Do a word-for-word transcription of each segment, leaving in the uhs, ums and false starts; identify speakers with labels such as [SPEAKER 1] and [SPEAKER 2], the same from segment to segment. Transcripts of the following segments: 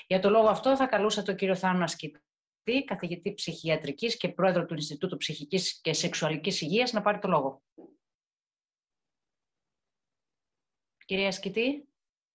[SPEAKER 1] Για το λόγο αυτό θα καλούσα τον κύριο Θάνο Ασκητή, καθηγητή ψυχιατρικής και πρόεδρο του Ινστιτούτου Ψυχικής και Σεξουαλικής Υγείας, να πάρει το λόγο. Κυρία Ασκητή.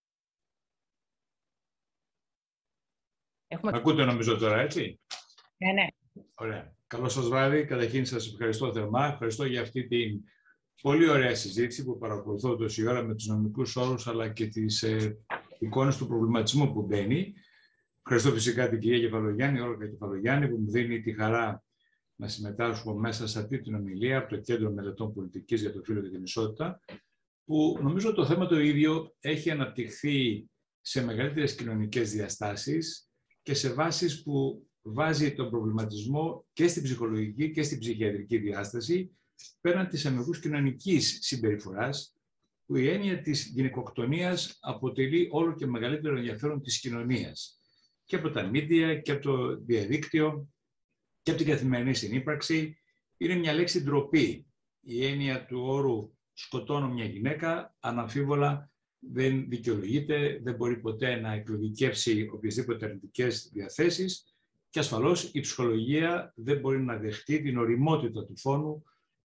[SPEAKER 2] Έχουμε... Ακούτε νομίζω τώρα, έτσι.
[SPEAKER 1] Ναι, ναι.
[SPEAKER 2] Ωραία. Καλό σας βράδυ. Καταρχήν σας ευχαριστώ θερμά. Ευχαριστώ για αυτή την πολύ ωραία συζήτηση που παρακολουθώ τόση ώρα με τους νομικούς όρους αλλά και τις ε, εικόνες του προβληματισμού που μπαίνει. Ευχαριστώ φυσικά την κυρία Κεφαλογιάννη, Όλγα Κεφαλογιάννη, που μου δίνει τη χαρά να συμμετάσχω μέσα σε αυτή την ομιλία από το Κέντρο Μελετών Πολιτικής για το Φύλο και την Ισότητα, που νομίζω το θέμα το ίδιο έχει αναπτυχθεί σε μεγαλύτερες κοινωνικές διαστάσεις και σε βάσεις που βάζει τον προβληματισμό και στην ψυχολογική και στην ψυχιατρική διάσταση, πέραν της αμυγούς κοινωνικής συμπεριφοράς, που η έννοια της γυναικοκτονίας αποτελεί όλο και μεγαλύτερο ενδιαφέρον της κοινωνίας. Και από τα μίντια και από το διαδίκτυο και από την καθημερινή συνύπαρξη, είναι μια λέξη ντροπή. Η έννοια του όρου «σκοτώνω μια γυναίκα» αναμφίβολα δεν δικαιολογείται, δεν μπορεί ποτέ να εκλογικεύσει οποιασδήποτε αρνητικές διαθέσεις και ασφαλώς η ψυχολογία δεν μπορεί να δεχτεί την ωριμότητα του φόνου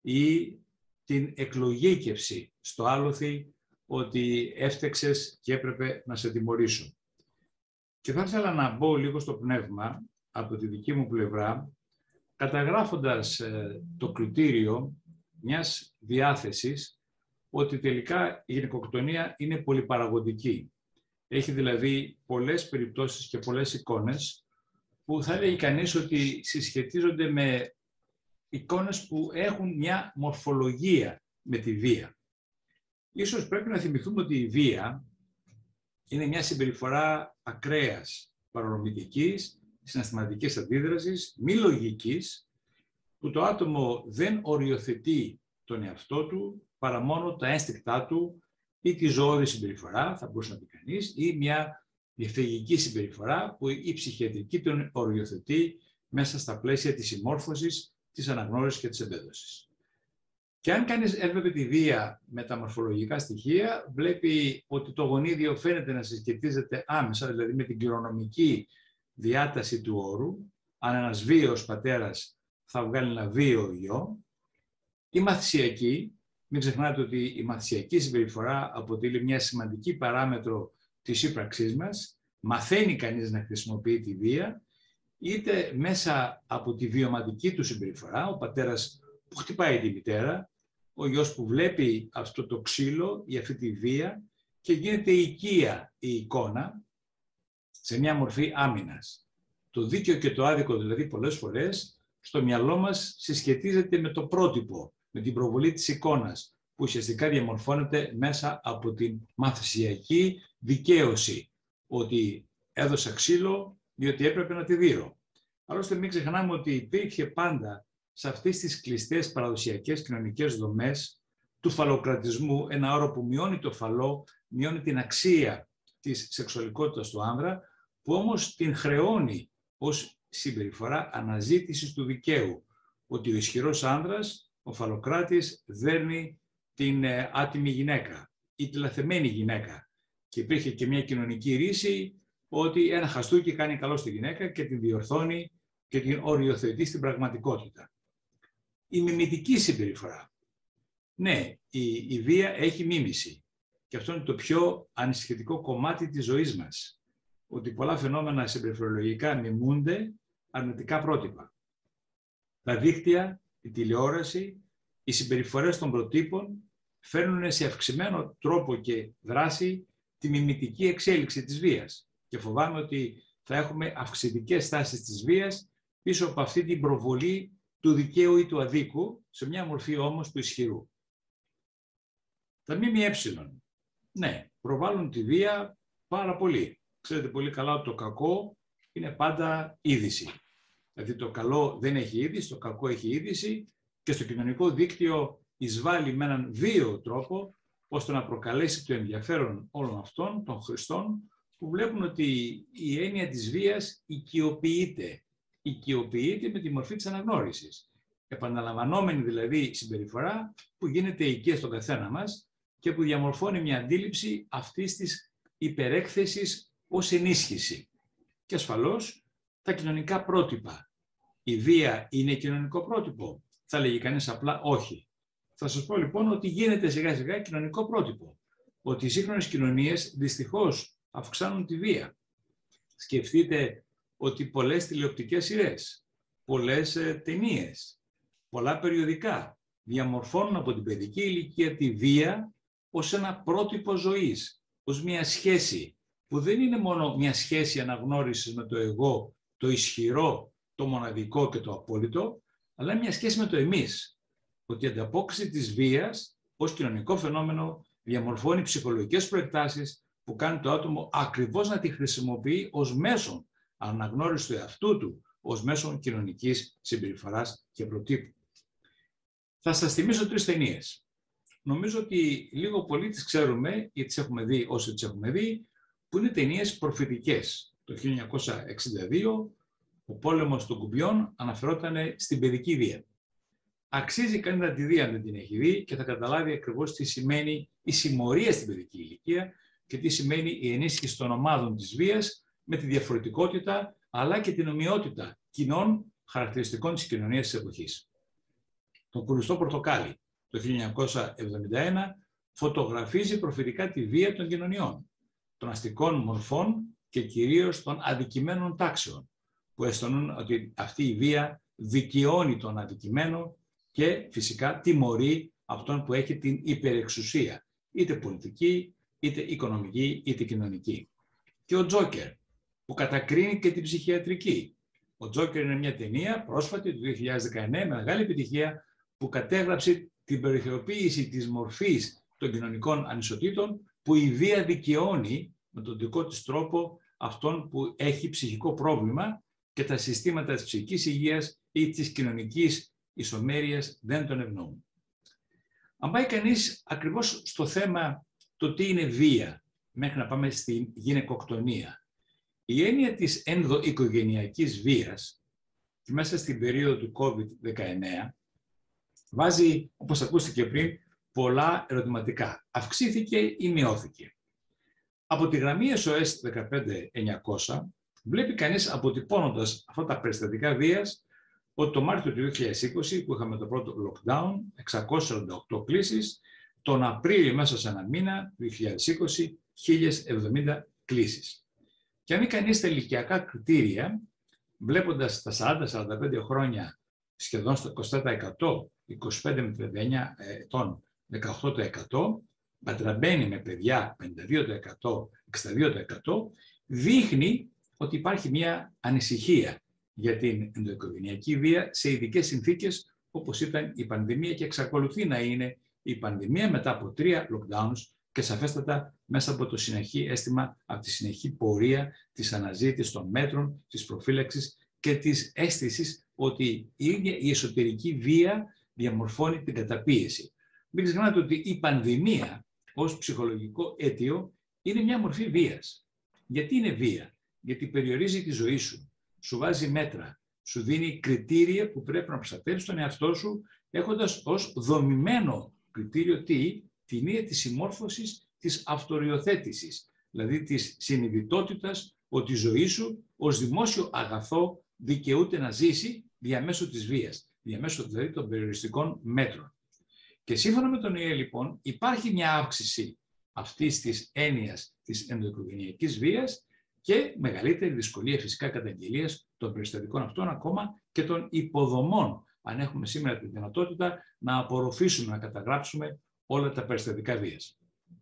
[SPEAKER 2] ή την εκλογήκευση στο άλοθη ότι έφτεξες και έπρεπε να σε τιμωρήσω. Και θα ήθελα να μπω λίγο στο πνεύμα από τη δική μου πλευρά, καταγράφοντας ε, το κριτήριο μιας διάθεσης ότι τελικά η γυναικοκτονία είναι πολυπαραγωγική. Έχει δηλαδή πολλές περιπτώσεις και πολλές εικόνες που θα έλεγε κανείς ότι συσχετίζονται με εικόνες που έχουν μια μορφολογία με τη βία. Ίσως πρέπει να θυμηθούμε ότι η βία είναι μια συμπεριφορά ακραίας, παρανομητικής, συναισθηματικής αντίδρασης, μη λογικής, που το άτομο δεν οριοθετεί τον εαυτό του παρά μόνο τα ένστικτά του ή τη ζωώδη συμπεριφορά, θα μπορούσε να πει κανείς, ή μια διαφυγική συμπεριφορά που η ψυχιατρική τον οριοθετεί μέσα στα πλαίσια της συμμόρφωσης, της αναγνώρισης και της εμπέδωσης. Και αν κανείς έβλεπε τη βία με τα μορφολογικά στοιχεία, βλέπει ότι το γονίδιο φαίνεται να συσχετίζεται άμεσα, δηλαδή με την κληρονομική διάταση του όρου. Αν ένας βίαιος πατέρας θα βγάλει ένα βίαιο γιο. Η μαθησιακή, μην ξεχνάτε ότι η μαθησιακή συμπεριφορά αποτελεί μια σημαντική παράμετρο της ύπαρξής μας. Μαθαίνει κανείς να χρησιμοποιεί τη βία, είτε μέσα από τη βιωματική του συμπεριφορά, ο πατέρας που χτυπάει τη μητέρα, ο γιος που βλέπει αυτό το ξύλο ή αυτή τη βία και γίνεται οικία η εικόνα σε μια μορφή άμυνας. Το δίκαιο και το άδικο δηλαδή πολλές φορές στο μυαλό μας συσχετίζεται με το πρότυπο, με την προβολή της εικόνας που ουσιαστικά διαμορφώνεται μέσα από την μαθησιακή δικαίωση ότι έδωσα ξύλο διότι έπρεπε να τη δείρω. Άλλωστε μην ξεχνάμε ότι υπήρχε πάντα σε αυτές τις κλειστές παραδοσιακές κοινωνικές δομές του φαλοκρατισμού, ένα όρο που μειώνει το φαλό, μειώνει την αξία της σεξουαλικότητας του άνδρα, που όμως την χρεώνει ως συμπεριφορά αναζήτησης του δικαίου, ότι ο ισχυρός άνδρας, ο φαλοκράτης, δέρνει την ε, άτιμη γυναίκα ή τη λαθεμένη γυναίκα. Και υπήρχε και μια κοινωνική ρίση ότι ένα χαστούκι κάνει καλό στη γυναίκα και την διορθώνει και την οριοθετεί στην πραγματικότητα. Η μιμητική συμπεριφορά. Ναι, η, η βία έχει μίμηση. Και αυτό είναι το πιο ανησυχητικό κομμάτι της ζωής μας. Ότι πολλά φαινόμενα συμπεριφορολογικά μιμούνται αρνητικά πρότυπα. Τα δίκτυα, η τηλεόραση, οι συμπεριφορές των προτύπων φέρνουν σε αυξημένο τρόπο και δράση τη μιμητική εξέλιξη της βίας. Και φοβάμαι ότι θα έχουμε αυξητικές τάσεις της βίας πίσω από αυτή την προβολή του δικαίου ή του αδίκου, σε μια μορφή όμως του ισχυρού. Τα ΜΜΕ, ναι, προβάλλουν τη βία πάρα πολύ. Ξέρετε πολύ καλά ότι το κακό είναι πάντα είδηση. Δηλαδή το καλό δεν έχει είδηση, το κακό έχει είδηση και στο κοινωνικό δίκτυο εισβάλλει με έναν βίαιο τρόπο ώστε να προκαλέσει το ενδιαφέρον όλων αυτών των χρηστών που βλέπουν ότι η έννοια της βίας οικειοποιείται. Οικειοποιείται με τη μορφή της αναγνώρισης. Επαναλαμβανόμενη δηλαδή συμπεριφορά που γίνεται οικία στον καθένα μας και που διαμορφώνει μια αντίληψη αυτής της υπερέκθεσης ως ενίσχυση. και ασφαλώς τα κοινωνικά πρότυπα. Η βία είναι κοινωνικό πρότυπο? Θα λέγει κανείς απλά όχι. Θα σας πω λοιπόν ότι γίνεται σιγά σιγά κοινωνικό πρότυπο. Ότι οι σύγχρονες κοινωνίες δυστυχώς αυξάνουν τη βία. Σκεφτείτε ότι πολλές τηλεοπτικές σειρές, πολλές ταινίες, πολλά περιοδικά διαμορφώνουν από την παιδική ηλικία τη βία ως ένα πρότυπο ζωής, ως μια σχέση που δεν είναι μόνο μια σχέση αναγνώρισης με το εγώ, το ισχυρό, το μοναδικό και το απόλυτο, αλλά μια σχέση με το εμείς. Ότι η ανταπόκριση της βίας ως κοινωνικό φαινόμενο διαμορφώνει ψυχολογικές προεκτάσεις που κάνει το άτομο ακριβώς να τη χρησιμοποιεί ως μέσον αναγνώρισης του εαυτού του, ως μέσον κοινωνικής συμπεριφοράς και προτύπου. Θα σας θυμίσω τρεις ταινίες. Νομίζω ότι λίγο πολύ τις ξέρουμε, γιατί τις έχουμε δει όσοι τις έχουμε δει, που είναι ταινίες προφητικές. Το χίλια εννιακόσια εξήντα δύο, ο πόλεμος των κουμπιών αναφερόταν στην παιδική βία. Αξίζει κανείς να τη δει αν δεν την έχει δει και θα καταλάβει ακριβώς τι σημαίνει η συμμορία στην παιδική ηλικία και τι σημαίνει η ενίσχυση των ομάδων της βίας με τη διαφορετικότητα αλλά και την ομοιότητα κοινών χαρακτηριστικών της κοινωνίας της εποχής. Το κουρουστό πορτοκάλι το χίλια εννιακόσια εβδομήντα ένα φωτογραφίζει προφητικά τη βία των κοινωνιών, των αστικών μορφών και κυρίως των αδικημένων τάξεων, που αισθανούν ότι αυτή η βία δικαιώνει τον αδικημένο και φυσικά τιμωρεί αυτόν που έχει την υπερεξουσία, είτε πολιτική, είτε οικονομική, είτε κοινωνική. Και ο Τζόκερ, που κατακρίνει και την ψυχιατρική. Ο Τζόκερ είναι μια ταινία πρόσφατη του δύο χιλιάδες δεκαεννέα με μεγάλη επιτυχία που κατέγραψε την περιθωριοποίηση της μορφής των κοινωνικών ανισοτήτων που η βία δικαιώνει με τον δικό της τρόπο αυτόν που έχει ψυχικό πρόβλημα και τα συστήματα της ψυχικής υγείας ή της κοινωνικής ισομέρειας δεν τον ευνοούν. Αν πάει κανείς ακριβώς στο θέμα το τι είναι βία, μέχρι να πάμε στην γυναικοκτονία, η έννοια της ενδοοικογενειακής βίας μέσα στην περίοδο του κόβιντ δεκαεννέα βάζει, όπως ακούστηκε πριν, πολλά ερωτηματικά. Αυξήθηκε ή μειώθηκε? Από τη γραμμή ες ο ες δεκαπέντε εννιακόσια βλέπει κανείς αποτυπώνοντας αυτά τα περιστατικά βίας ότι το Μάρτιο του δύο χιλιάδες είκοσι που είχαμε το πρώτο lockdown, εξακόσιες σαράντα οκτώ κλήσεις, τον Απρίλιο μέσα σε ένα μήνα, δύο χιλιάδες είκοσι, χίλιες εβδομήντα κλήσεις. Και αν δει κανείς τα ηλικιακά κριτήρια, βλέποντας τα σαράντα σαράντα πέντε χρόνια σχεδόν στο είκοσι επτά τοις εκατό, είκοσι πέντε με τριάντα εννέα ετών δεκαοκτώ τοις εκατό, πατραμπαίνει με παιδιά πενήντα δύο τοις εκατό, εξήντα δύο τοις εκατό, δείχνει ότι υπάρχει μια ανησυχία για την ενδοοικογενειακή βία σε ειδικές συνθήκες όπως ήταν η πανδημία και εξακολουθεί να είναι η πανδημία μετά από τρία lockdowns και σαφέστατα μέσα από το συνεχή αίσθημα, από τη συνεχή πορεία της αναζήτησης των μέτρων, της προφύλαξης και της αίσθησης ότι η ίδια η εσωτερική βία διαμορφώνει την καταπίεση. Μην ξεχνάτε ότι η πανδημία ως ψυχολογικό αίτιο είναι μια μορφή βίας. Γιατί είναι βία? Γιατί περιορίζει τη ζωή σου, σου βάζει μέτρα, σου δίνει κριτήρια που πρέπει να προστατεύσεις τον εαυτό σου, έχοντας ως δομημένο κριτήριο τι? Την ίδια της συμμόρφωσης της αυτοριοθέτησης, δηλαδή της συνειδητότητας ότι η ζωή σου ως δημόσιο αγαθό δικαιούται να ζήσει διαμέσου της βίας, διαμέσου δηλαδή των περιοριστικών μέτρων. Και σύμφωνα με τον ΙΕ λοιπόν υπάρχει μια αύξηση αυτής της έννοιας της ενδοοικογενειακής βίας και μεγαλύτερη δυσκολία φυσικά καταγγελίας των περιστατικών αυτών, ακόμα και των υποδομών, αν έχουμε σήμερα τη δυνατότητα να απορροφήσουμε, να καταγράψουμε όλα τα περιστατικά βίας.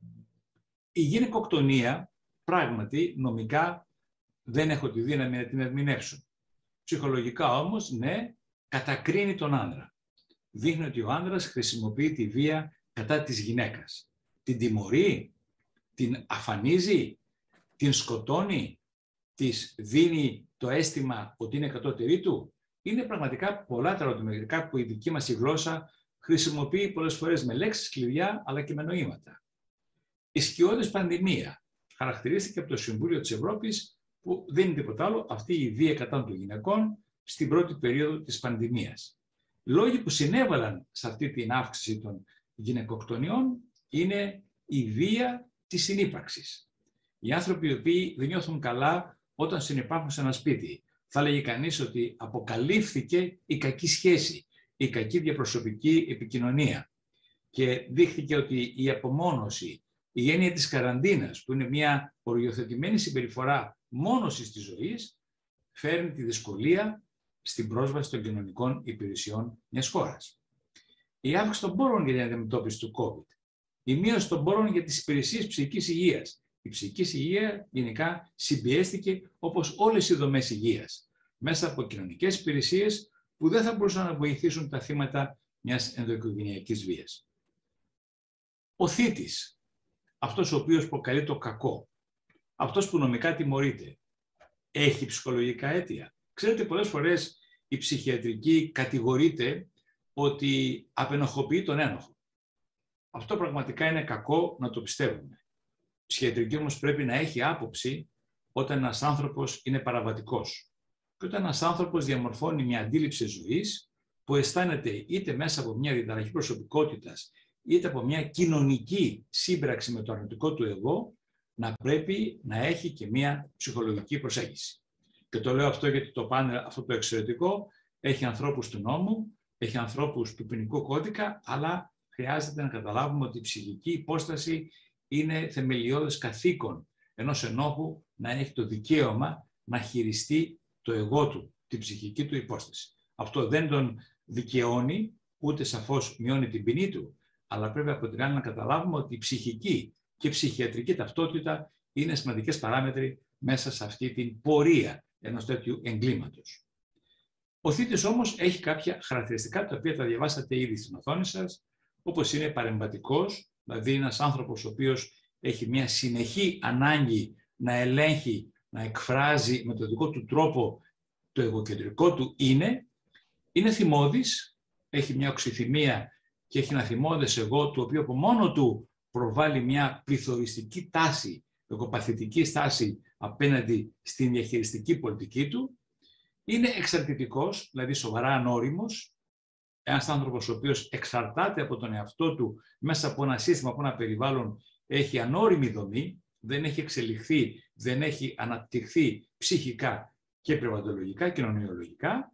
[SPEAKER 2] Η γυναικοκτονία πράγματι νομικά δεν έχω τη δύναμη να την ερμηνεύσω. Ψυχολογικά όμως, ναι, κατακρίνει τον άνδρα. Δείχνει ότι ο άνδρας χρησιμοποιεί τη βία κατά της γυναίκας. Την τιμωρεί, την αφανίζει, την σκοτώνει, της δίνει το αίσθημα ότι είναι κατώτερη του. Είναι πραγματικά πολλά τα ερωτηματικά που η δική μας η γλώσσα χρησιμοποιεί πολλές φορές με λέξεις κλειδιά αλλά και με νοήματα. Η σκιώδης πανδημία χαρακτηρίστηκε από το Συμβούλιο της Ευρώπης που δεν είναι τίποτα άλλο αυτή η βία κατά των γυναικών στην πρώτη περίοδο της πανδημίας. Λόγοι που συνέβαλαν σε αυτή την αύξηση των γυναικοκτονιών είναι η βία της συνύπαρξης. Οι άνθρωποι οι οποίοι δεν νιώθουν καλά όταν συνυπάρχουν σε ένα σπίτι. Θα έλεγε κανείς ότι αποκαλύφθηκε η κακή σχέση, η κακή διαπροσωπική επικοινωνία και δείχθηκε ότι η απομόνωση, η έννοια της καραντίνας, που είναι μια οριοθετημένη συμπεριφορά μόνωσης της ζωής, φέρνει τη δυσκολία στην πρόσβαση των κοινωνικών υπηρεσιών μιας χώρας. Η αύξηση των πόρων για την αντιμετώπιση του COVID, η μείωση των πόρων για τις υπηρεσίες ψυχικής υγείας. Η ψυχική υγεία γενικά συμπιέστηκε όπως όλες οι δομές υγείας, μέσα από κοινωνικές υπηρεσίες που δεν θα μπορούσαν να βοηθήσουν τα θύματα μιας ενδοοικογενειακής βίας. Ο θήτης, αυτός ο οποίος προκαλεί το κακό, αυτός που νομικά τιμωρείται, έχει ψυχολογικά αίτια. Ξέρετε, πολλές φορές η ψυχιατρική κατηγορείται ότι απενοχοποιεί τον ένοχο. Αυτό πραγματικά είναι κακό να το πιστεύουμε. Η ψυχιατρική όμως πρέπει να έχει άποψη όταν ένας άνθρωπος είναι παραβατικός και όταν ένας άνθρωπος διαμορφώνει μια αντίληψη ζωής που αισθάνεται είτε μέσα από μια διαταραχή προσωπικότητας είτε από μια κοινωνική σύμπραξη με το αρνητικό του εγώ, να πρέπει να έχει και μια ψυχολογική προσέγγιση. Και το λέω αυτό γιατί το πάνελ αυτό το εξαιρετικό έχει ανθρώπους του νόμου, έχει ανθρώπους του ποινικού κώδικα, αλλά χρειάζεται να καταλάβουμε ότι η ψυχική υπόσταση είναι θεμελιώδες καθήκον ενός ενόχου να έχει το δικαίωμα να χειριστεί το εγώ του, την ψυχική του υπόσταση. Αυτό δεν τον δικαιώνει, ούτε σαφώς μειώνει την ποινή του, αλλά πρέπει από την άλλη να καταλάβουμε ότι η ψυχική και η ψυχιατρική ταυτότητα είναι σημαντικές παράμετροι μέσα σε αυτή την πορεία ενός τέτοιου εγκλήματος. Ο θήτης όμως έχει κάποια χαρακτηριστικά τα οποία τα διαβάσατε ήδη στην οθόνη σας, όπως είναι παρεμβατικός, δηλαδή ένας άνθρωπος ο οποίος έχει μια συνεχή ανάγκη να ελέγχει, να εκφράζει με τον δικό του τρόπο το εγωκεντρικό του είναι, είναι θυμώδης, έχει μια οξυθυμία και έχει ένα θυμώδες εγώ, το οποίο από μόνο του προβάλλει μια πληθωριστική τάση, εγωπαθητική στάση απέναντι στην διαχειριστική πολιτική του. Είναι εξαρτητικός, δηλαδή σοβαρά ανώριμος, ένας άνθρωπος ο οποίος εξαρτάται από τον εαυτό του μέσα από ένα σύστημα, από ένα περιβάλλον, έχει ανώριμη δομή, δεν έχει εξελιχθεί, δεν έχει αναπτυχθεί ψυχικά και πνευματολογικά, κοινωνιολογικά.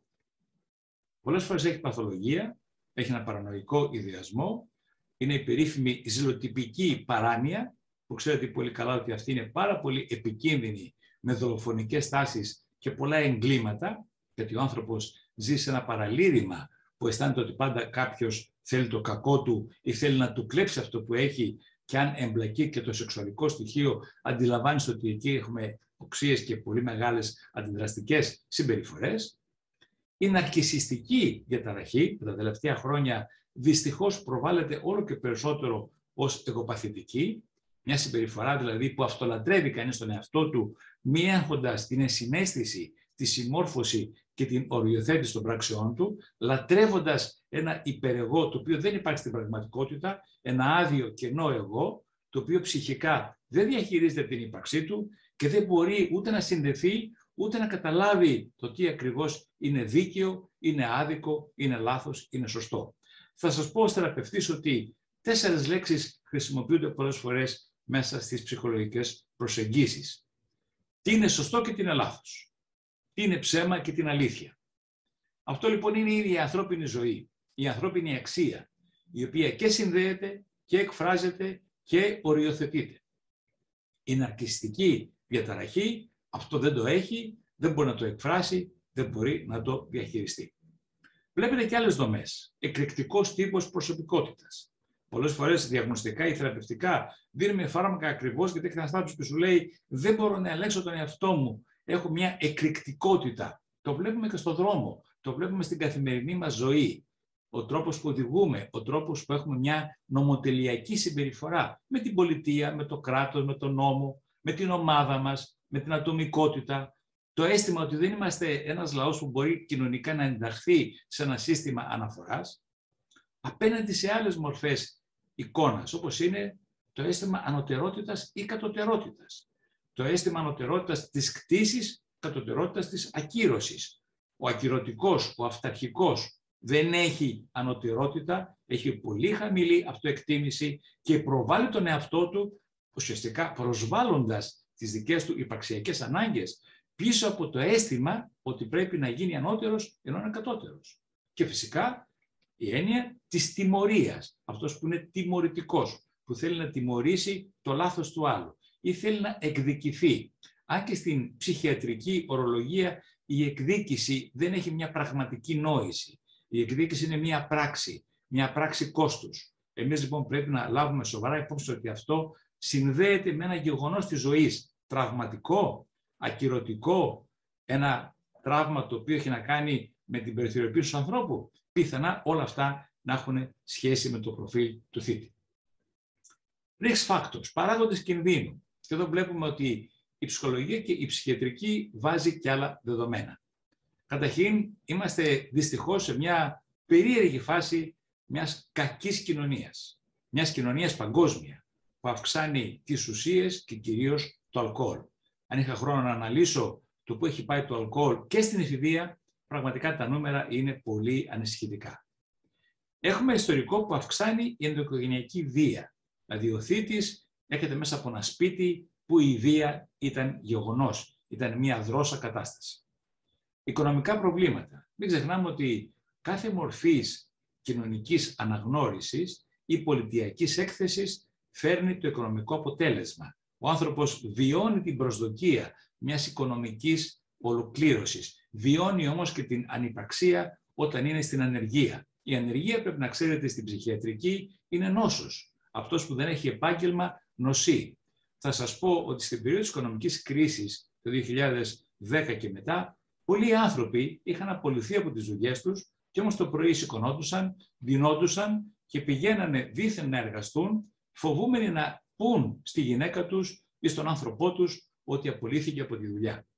[SPEAKER 2] Πολλές φορές έχει παθολογία, έχει ένα παρανοϊκό ιδεασμό, είναι η περίφημη ζηλοτυπική παράνοια, που ξέρετε πολύ καλά ότι αυτή είναι πάρα πολύ επικίνδυνη, με δολοφονικές τάσεις και πολλά εγκλήματα, γιατί ο άνθρωπος ζει σε ένα παραλήρημα που αισθάνεται ότι πάντα κάποιος θέλει το κακό του ή θέλει να του κλέψει αυτό που έχει, και αν εμπλακεί και το σεξουαλικό στοιχείο, αντιλαμβάνεστε ότι εκεί έχουμε οξύες και πολύ μεγάλες αντιδραστικές συμπεριφορές. Η ναρκισσιστική διαταραχή, που τα τελευταία χρόνια δυστυχώς προβάλλεται όλο και περισσότερο ως εγωπαθητική, μια συμπεριφορά δηλαδή που αυτολατρεύει κανείς τον εαυτό του, μη έχοντας την ενσυναίσθηση, τη συμμόρφωση και την οριοθέτηση των πράξεών του, λατρεύοντας ένα υπερεγώ το οποίο δεν υπάρχει στην πραγματικότητα, ένα άδειο κενό εγώ, το οποίο ψυχικά δεν διαχειρίζεται την ύπαρξή του και δεν μπορεί ούτε να συνδεθεί, ούτε να καταλάβει το τι ακριβώς είναι δίκαιο, είναι άδικο, είναι λάθος, είναι σωστό. Θα σας πω ως θεραπευτής ότι τέσσερις λέξεις χρησιμοποιούνται πολλές φορές μέσα στις ψυχολογικές προσεγγίσεις. Τι είναι σωστό και τι είναι λάθος. Τι είναι ψέμα και τι είναι αλήθεια. Αυτό λοιπόν είναι η ίδια η ανθρώπινη ζωή, η ανθρώπινη αξία, η οποία και συνδέεται και εκφράζεται και οριοθετείται. Η ναρκισσιστική διαταραχή αυτό δεν το έχει, δεν μπορεί να το εκφράσει, δεν μπορεί να το διαχειριστεί. Βλέπετε και άλλες δομές. Εκρηκτικός τύπος προσωπικότητας. Πολλές φορές διαγνωστικά ή θεραπευτικά δίνουμε φάρμακα ακριβώς γιατί έχει ένα στάτους που σου λέει δεν μπορώ να ελέγξω τον εαυτό μου. Έχω μια εκρηκτικότητα. Το βλέπουμε και στον δρόμο. Το βλέπουμε στην καθημερινή μας ζωή. Ο τρόπος που οδηγούμε, ο τρόπος που έχουμε μια νομοτελειακή συμπεριφορά με την πολιτεία, με το κράτος, με τον νόμο, με την ομάδα μας, με την ατομικότητα. Το αίσθημα ότι δεν είμαστε ένας λαός που μπορεί κοινωνικά να ενταχθεί σε ένα σύστημα αναφοράς απέναντι σε άλλες μορφές εικόνας, όπως είναι το αίσθημα ανωτερότητας ή κατωτερότητας. Το αίσθημα ανωτερότητας της κτήσης, κατωτερότητας της ακύρωσης. Ο ακυρωτικός, ο αυταρχικός δεν έχει ανωτερότητα, έχει πολύ χαμηλή αυτοεκτίμηση και προβάλλει τον εαυτό του ουσιαστικά προσβάλλοντας τις δικές του υπαρξιακές ανάγκες πίσω από το αίσθημα ότι πρέπει να γίνει ανώτερος ενώ είναι κατώτερος. Και φυσικά η έννοια της τιμωρίας, αυτός που είναι τιμωρητικός, που θέλει να τιμωρήσει το λάθος του άλλου ή θέλει να εκδικηθεί. Αν και στην ψυχιατρική ορολογία η εκδίκηση δεν έχει μια πραγματική νόηση. Η εκδίκηση είναι μια πράξη, μια πράξη κόστους. Εμείς λοιπόν πρέπει να λάβουμε σοβαρά υπόψη ότι αυτό συνδέεται με ένα γεγονός της ζωής, τραυματικό, ακυρωτικό, ένα τραύμα το οποίο έχει να κάνει με την περιθωριοποίηση του ανθρώπου. Πιθανά όλα αυτά να έχουν σχέση με το προφίλ του θήτη. Risk factors, παράγοντες κινδύνου. Και εδώ βλέπουμε ότι η ψυχολογία και η ψυχιατρική βάζει και άλλα δεδομένα. Καταρχήν, είμαστε δυστυχώς σε μια περίεργη φάση μιας κακής κοινωνίας. Μιας κοινωνίας παγκόσμια, που αυξάνει τις ουσίες και κυρίως το αλκοόλ. Αν είχα χρόνο να αναλύσω το που έχει πάει το αλκοόλ και στην εφηβεία, πραγματικά τα νούμερα είναι πολύ ανησυχητικά. Έχουμε ιστορικό που αυξάνει η ενδοοικογενειακή βία. Δηλαδή ο θήτης έρχεται μέσα από ένα σπίτι που η βία ήταν γεγονός, ήταν μια δρώσα κατάσταση. Οικονομικά προβλήματα. Μην ξεχνάμε ότι κάθε μορφής κοινωνικής αναγνώρισης ή πολιτιακής έκθεσης φέρνει το οικονομικό αποτέλεσμα. Ο άνθρωπος βιώνει την προσδοκία μιας οικονομικής ολοκλήρωσης. Βιώνει όμως και την ανυπαρξία όταν είναι στην ανεργία. Η ανεργία, πρέπει να ξέρετε, στην ψυχιατρική είναι νόσος. Αυτός που δεν έχει επάγγελμα νοσεί. Θα σας πω ότι στην περίοδο της οικονομικής κρίσης το δύο χιλιάδες δέκα και μετά, πολλοί άνθρωποι είχαν απολυθεί από τις δουλειές τους και όμως το πρωί σηκωνόντουσαν, δινόντουσαν και πηγαίνανε δήθεν να εργαστούν, φοβούμενοι να πούν στη γυναίκα τους ή στον άνθρωπό τους ότι απολύθηκε από τη δουλειά.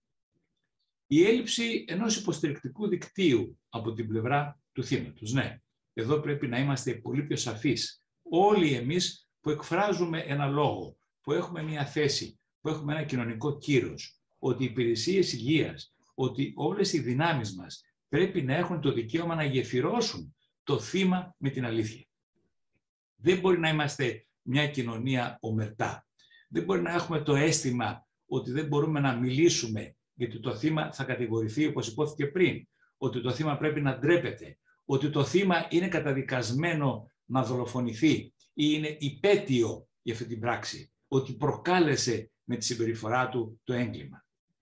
[SPEAKER 2] Η έλλειψη ενός υποστηρικτικού δικτύου από την πλευρά του θύματος. Ναι, εδώ πρέπει να είμαστε πολύ πιο σαφείς. Όλοι εμείς που εκφράζουμε ένα λόγο, που έχουμε μια θέση, που έχουμε ένα κοινωνικό κύρος, ότι οι υπηρεσίες υγείας, ότι όλες οι δυνάμεις μας πρέπει να έχουν το δικαίωμα να γεφυρώσουν το θύμα με την αλήθεια. Δεν μπορεί να είμαστε μια κοινωνία ομερτά. Δεν μπορεί να έχουμε το αίσθημα ότι δεν μπορούμε να μιλήσουμε γιατί το θύμα θα κατηγορηθεί, όπως υπόθηκε πριν, ότι το θύμα πρέπει να ντρέπεται, ότι το θύμα είναι καταδικασμένο να δολοφονηθεί ή είναι υπέτειο για αυτή την πράξη, ότι προκάλεσε με τη συμπεριφορά του το έγκλημα.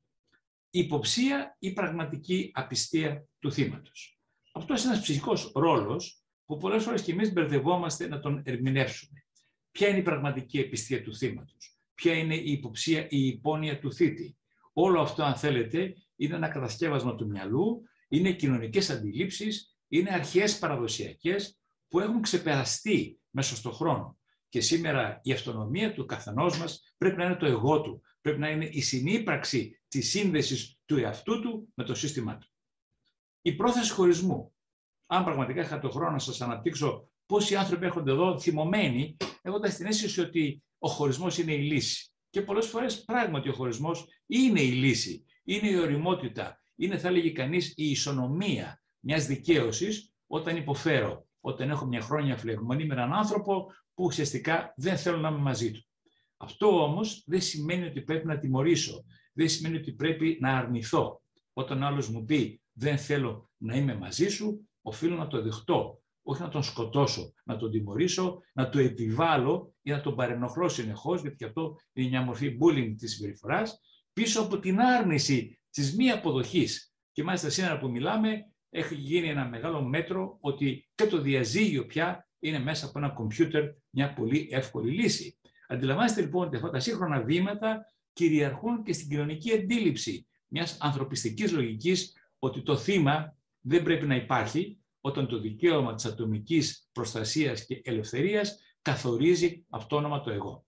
[SPEAKER 2] Υποψία ή πραγματική απιστία του θύματος. Αυτός είναι ένας ψυχικός ρόλος που πολλές φορές και εμείς μπερδευόμαστε να τον ερμηνεύσουμε. Ποια είναι η πραγματική απιστία του θύματος, ποια είναι η υποψία ή η υπόνοια του θήτη. Όλο αυτό, αν θέλετε, είναι ένα κατασκεύασμα του μυαλού, είναι κοινωνικές αντιλήψεις, είναι αρχές παραδοσιακές που έχουν ξεπεραστεί μέσα στον χρόνο. Και σήμερα η αυτονομία του καθενός μας πρέπει να είναι το εγώ του, πρέπει να είναι η συνύπαρξη της σύνδεσης του εαυτού του με το σύστημά του. Η πρόθεση χωρισμού. Αν πραγματικά είχα το χρόνο να σας αναπτύξω πόσοι άνθρωποι έρχονται εδώ θυμωμένοι, έχοντας την αίσθηση ότι ο χωρισμός είναι η λύση. Και πολλές φορές πράγματι ο χωρισμός είναι η λύση, είναι η ωριμότητα, είναι, θα έλεγε κανείς, η ισονομία μιας δικαίωσης όταν υποφέρω, όταν έχω μια χρόνια φλεγμονή με έναν άνθρωπο που ουσιαστικά δεν θέλω να είμαι μαζί του. Αυτό όμως δεν σημαίνει ότι πρέπει να τιμωρήσω, δεν σημαίνει ότι πρέπει να αρνηθώ. Όταν ο άλλος μου πει δεν θέλω να είμαι μαζί σου, οφείλω να το δεχτώ, όχι να τον σκοτώσω, να τον τιμωρήσω, να το επιβάλλω ή να τον παρενοχλώ συνεχώς, γιατί αυτό είναι μια μορφή bullying της συμπεριφοράς, πίσω από την άρνηση της μη αποδοχής. Και μάλιστα σήμερα που μιλάμε, έχει γίνει ένα μεγάλο μέτρο ότι και το διαζύγιο πια είναι μέσα από ένα κομπιούτερ μια πολύ εύκολη λύση. Αντιλαμβάνεστε λοιπόν ότι αυτά τα σύγχρονα βήματα κυριαρχούν και στην κοινωνική αντίληψη μιας ανθρωπιστικής λογικής ότι το θύμα δεν πρέπει να υπάρχει, όταν το δικαίωμα της ατομικής προστασίας και ελευθερίας καθορίζει αυτόνομα το εγώ.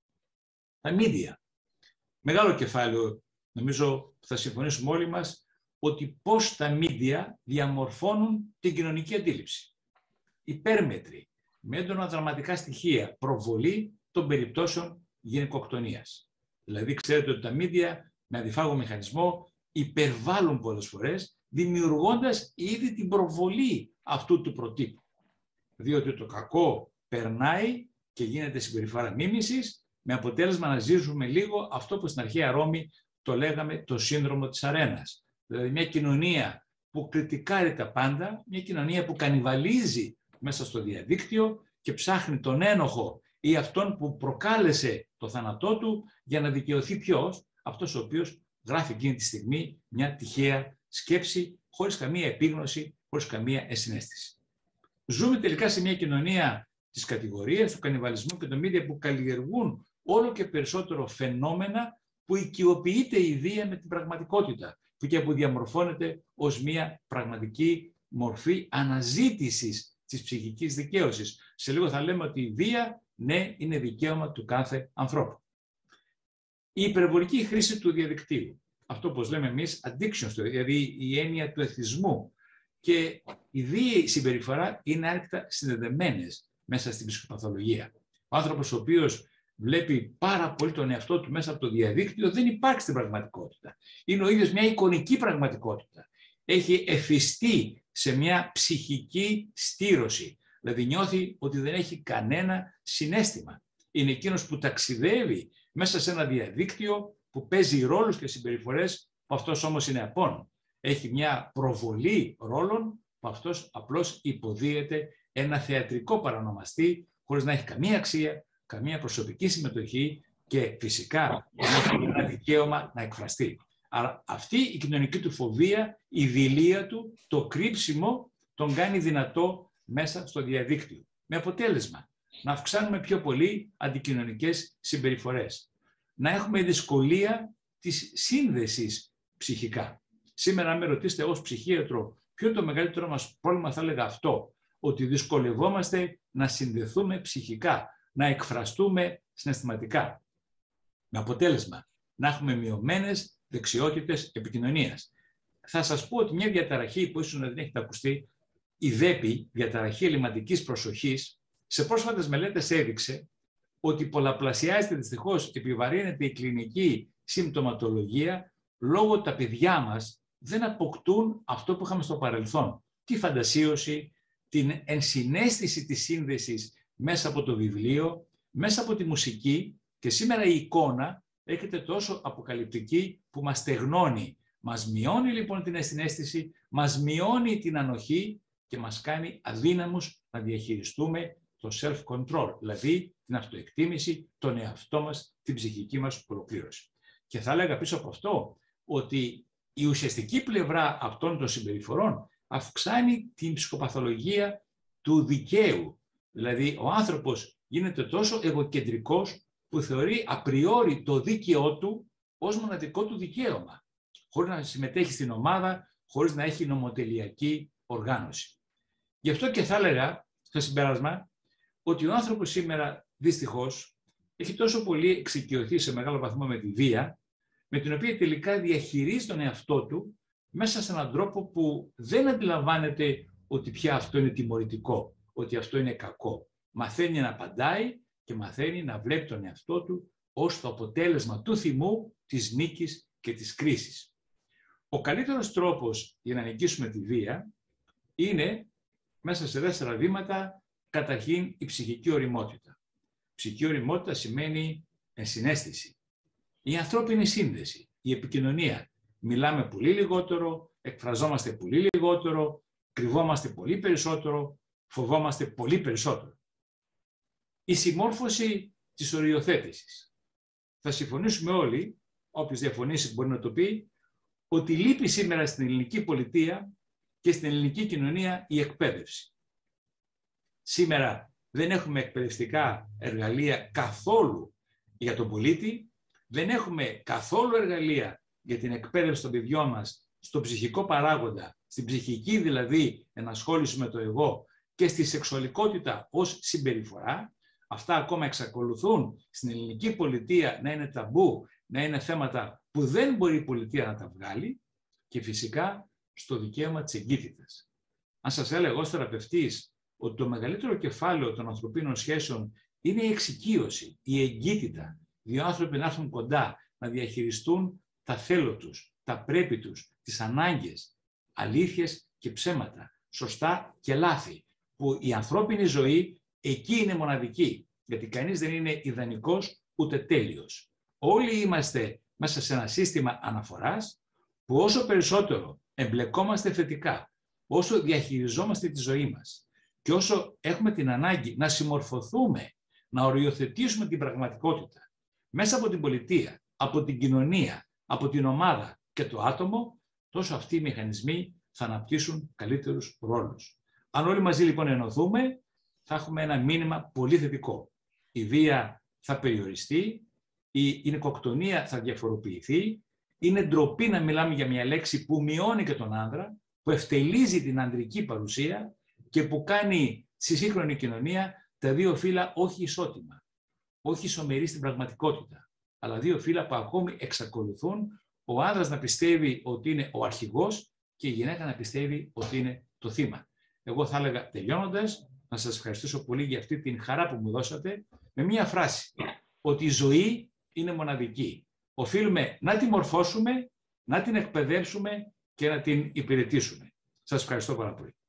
[SPEAKER 2] Τα μίντια. Μεγάλο κεφάλαιο, νομίζω θα συμφωνήσουμε όλοι μας, ότι πώς τα μίντια διαμορφώνουν την κοινωνική αντίληψη. Υπέρμετρη, με έντονα δραματικά στοιχεία, προβολή των περιπτώσεων γυναικοκτονίας. Δηλαδή, ξέρετε ότι τα μίντια με αντιφάγο μηχανισμό υπερβάλλουν πολλές φορές, δημιουργώντας ήδη την προβολή αυτού του προτύπου. Διότι το κακό περνάει και γίνεται συμπεριφορά μίμησης, με αποτέλεσμα να ζήσουμε λίγο αυτό που στην αρχαία Ρώμη το λέγαμε το σύνδρομο της αρένας. Δηλαδή μια κοινωνία που κριτικάρει τα πάντα, μια κοινωνία που κανιβαλίζει μέσα στο διαδίκτυο και ψάχνει τον ένοχο ή αυτόν που προκάλεσε το θάνατό του για να δικαιωθεί ποιος, αυτός ο οποίος γράφει εκείνη τη στιγμή μια τυχαία σκέψη χωρίς καμία επίγνωση, χωρίς καμία ενσυναίσθηση. Ζούμε τελικά σε μια κοινωνία της κατηγορίας, του κανιβαλισμού και των μίδια που καλλιεργούν όλο και περισσότερο φαινόμενα που οικειοποιείται η βία με την πραγματικότητα και που διαμορφώνεται ως μια πραγματική μορφή αναζήτησης της ψυχικής δικαίωσης. Σε λίγο θα λέμε ότι η βία, ναι, είναι δικαίωμα του κάθε ανθρώπου. Η υπερβολική χρήση του διαδικτύου, αυτό όπως λέμε εμείς addiction, δηλαδή η έννοια του εθισμού και η βίαιη συμπεριφορά είναι άρρηκτα συνδεδεμένες μέσα στην ψυχοπαθολογία. Ο άνθρωπος ο οποίος βλέπει πάρα πολύ τον εαυτό του μέσα από το διαδίκτυο δεν υπάρχει στην πραγματικότητα. Είναι ο ίδιος μια εικονική πραγματικότητα. Έχει εφιστεί σε μια ψυχική στήρωση. Δηλαδή νιώθει ότι δεν έχει κανένα συναίσθημα. Είναι εκείνος που ταξιδεύει μέσα σε ένα διαδίκτυο που παίζει ρόλους και συμπεριφορές που αυτός όμως είναι απόν. Έχει μια προβολή ρόλων που αυτός απλώς υποδίεται ένα θεατρικό παρανομαστή χωρίς να έχει καμία αξία, καμία προσωπική συμμετοχή και φυσικά έχει ένα δικαίωμα να εκφραστεί. Άρα αυτή η κοινωνική του φοβία, η δειλία του, το κρύψιμο τον κάνει δυνατό μέσα στο διαδίκτυο. Με αποτέλεσμα να αυξάνουμε πιο πολύ αντικοινωνικές συμπεριφορές. Να έχουμε δυσκολία της σύνδεσης ψυχικά. Σήμερα, αν με ρωτήσετε ως ψυχίατρο ποιο είναι το μεγαλύτερο μας πρόβλημα, θα έλεγα αυτό, ότι δυσκολευόμαστε να συνδεθούμε ψυχικά, να εκφραστούμε συναισθηματικά. Με αποτέλεσμα να έχουμε μειωμένες δεξιότητες επικοινωνίας. Θα σας πω ότι μια διαταραχή που ίσως να δεν έχετε ακουστεί, η ΔΕΠΗ, διαταραχή ελλειμματικής προσοχής, σε πρόσφατες μελέτες έδειξε ότι πολλαπλασιάζεται δυστυχώς, επιβαρύνεται η κλινική συμπτωματολογία λόγω ότι τα παιδιά μας δεν αποκτούν αυτό που είχαμε στο παρελθόν. Τη φαντασίωση, την ενσυναίσθηση της σύνδεσης μέσα από το βιβλίο, μέσα από τη μουσική και σήμερα η εικόνα έρχεται τόσο αποκαλυπτική που μας στεγνώνει. Μας μειώνει λοιπόν την ενσυναίσθηση, μας μειώνει την ανοχή και μας κάνει αδύναμους να διαχειριστούμε το self-control, δηλαδή την αυτοεκτίμηση, τον εαυτό μας, την ψυχική μας ολοκλήρωση. Και θα έλεγα πίσω από αυτό ότι η ουσιαστική πλευρά αυτών των συμπεριφορών αυξάνει την ψυχοπαθολογία του δικαίου. Δηλαδή ο άνθρωπος γίνεται τόσο εγωκεντρικός που θεωρεί απριόρι το δίκαιό του ως μοναδικό του δικαίωμα, χωρίς να συμμετέχει στην ομάδα, χωρίς να έχει νομοτελειακή οργάνωση. Γι' αυτό και θα έλεγα στο συμπέρασμα ότι ο άνθρωπος σήμερα δυστυχώς έχει τόσο πολύ εξοικειωθεί σε μεγάλο βαθμό με τη βία, με την οποία τελικά διαχειρίζει τον εαυτό του μέσα σε έναν τρόπο που δεν αντιλαμβάνεται ότι πια αυτό είναι τιμωρητικό, ότι αυτό είναι κακό. Μαθαίνει να απαντάει και μαθαίνει να βλέπει τον εαυτό του ως το αποτέλεσμα του θυμού, της νίκης και της κρίσης. Ο καλύτερος τρόπος για να νικήσουμε τη βία είναι μέσα σε τέσσερα βήματα, καταρχήν η ψυχική ωριμότητα. Ψυχική ωριμότητα σημαίνει ενσυναίσθηση. Η ανθρώπινη σύνδεση, η επικοινωνία. Μιλάμε πολύ λιγότερο, εκφραζόμαστε πολύ λιγότερο, κρυβόμαστε πολύ περισσότερο, φοβόμαστε πολύ περισσότερο. Η συμμόρφωση της οριοθέτησης. Θα συμφωνήσουμε όλοι, όποιος διαφωνήσει μπορεί να το πει, ότι λείπει σήμερα στην ελληνική πολιτεία και στην ελληνική κοινωνία η εκπαίδευση. Σήμερα δεν έχουμε εκπαιδευτικά εργαλεία καθόλου για τον πολίτη, δεν έχουμε καθόλου εργαλεία για την εκπαίδευση των παιδιών μας στο ψυχικό παράγοντα, στην ψυχική δηλαδή ενασχόληση με το εγώ και στη σεξουαλικότητα ως συμπεριφορά. Αυτά ακόμα εξακολουθούν στην ελληνική πολιτεία να είναι ταμπού, να είναι θέματα που δεν μπορεί η πολιτεία να τα βγάλει και φυσικά στο δικαίωμα της εγκύτητας. Αν σας έλεγα ως θεραπευτής ότι το μεγαλύτερο κεφάλαιο των ανθρωπίνων σχέσεων είναι η εξοικείωση, η εγκύτητα, δύο άνθρωποι να έρθουν κοντά, να διαχειριστούν τα θέλω τους, τα πρέπει τους, τις ανάγκες, αλήθειες και ψέματα, σωστά και λάθη, που η ανθρώπινη ζωή εκεί είναι μοναδική, γιατί κανείς δεν είναι ιδανικός ούτε τέλειος. Όλοι είμαστε μέσα σε ένα σύστημα αναφοράς που όσο περισσότερο εμπλεκόμαστε θετικά, όσο διαχειριζόμαστε τη ζωή μας και όσο έχουμε την ανάγκη να συμμορφωθούμε, να οριοθετήσουμε την πραγματικότητα μέσα από την πολιτεία, από την κοινωνία, από την ομάδα και το άτομο, τόσο αυτοί οι μηχανισμοί θα αναπτύσσουν καλύτερους ρόλους. Αν όλοι μαζί λοιπόν ενωθούμε, θα έχουμε ένα μήνυμα πολύ θετικό. Η βία θα περιοριστεί, η νοικοκτονία θα διαφοροποιηθεί, είναι ντροπή να μιλάμε για μια λέξη που μειώνει και τον άνδρα, που ευτελίζει την ανδρική παρουσία και που κάνει στη σύγχρονη κοινωνία τα δύο φύλλα όχι ισότιμα, όχι ισομερεί στην πραγματικότητα, αλλά δύο φύλλα που ακόμη εξακολουθούν ο άνδρας να πιστεύει ότι είναι ο αρχηγός και η γυναίκα να πιστεύει ότι είναι το θύμα. Εγώ θα έλεγα, τελειώνοντας, να σας ευχαριστήσω πολύ για αυτή την χαρά που μου δώσατε, με μία φράση, ότι η ζωή είναι μοναδική. Οφείλουμε να τη μορφώσουμε, να την εκπαιδεύσουμε και να την υπηρετήσουμε. Σας ευχαριστώ πάρα πολύ.